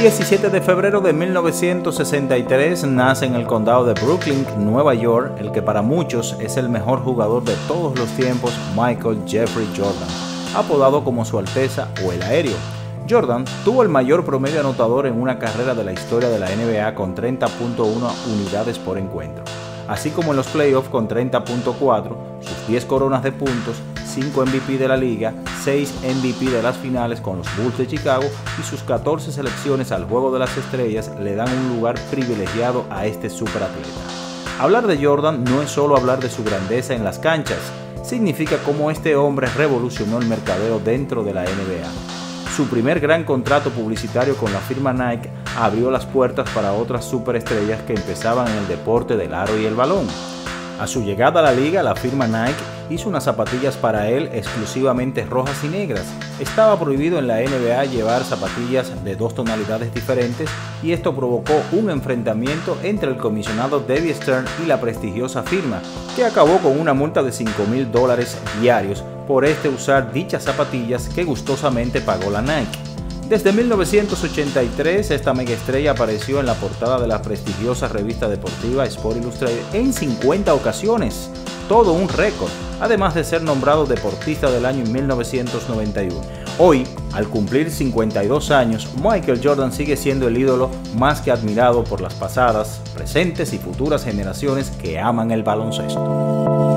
17 de febrero de 1963 nace en el condado de Brooklyn, Nueva York, el que para muchos es el mejor jugador de todos los tiempos, Michael Jeffrey Jordan, apodado como Su Alteza o el Aéreo. Jordan tuvo el mayor promedio anotador en una carrera de la historia de la NBA con 30.1 unidades por encuentro, así como en los playoffs con 30.4, sus 10 coronas de puntos, 5 MVP de la liga, 6 MVP de las finales con los Bulls de Chicago y sus 14 selecciones al Juego de las Estrellas le dan un lugar privilegiado a este superatleta. Hablar de Jordan no es solo hablar de su grandeza en las canchas, significa cómo este hombre revolucionó el mercadeo dentro de la NBA. Su primer gran contrato publicitario con la firma Nike abrió las puertas para otras superestrellas que empezaban en el deporte del aro y el balón. A su llegada a la liga, la firma Nike hizo unas zapatillas para él exclusivamente rojas y negras. Estaba prohibido en la NBA llevar zapatillas de dos tonalidades diferentes y esto provocó un enfrentamiento entre el comisionado David Stern y la prestigiosa firma, que acabó con una multa de $5,000 diarios por usar dichas zapatillas que gustosamente pagó la Nike. Desde 1983, esta megaestrella apareció en la portada de la prestigiosa revista deportiva Sport Illustrated en 50 ocasiones, todo un récord, además de ser nombrado deportista del año en 1991. Hoy, al cumplir 52 años, Michael Jordan sigue siendo el ídolo más que admirado por las pasadas, presentes y futuras generaciones que aman el baloncesto.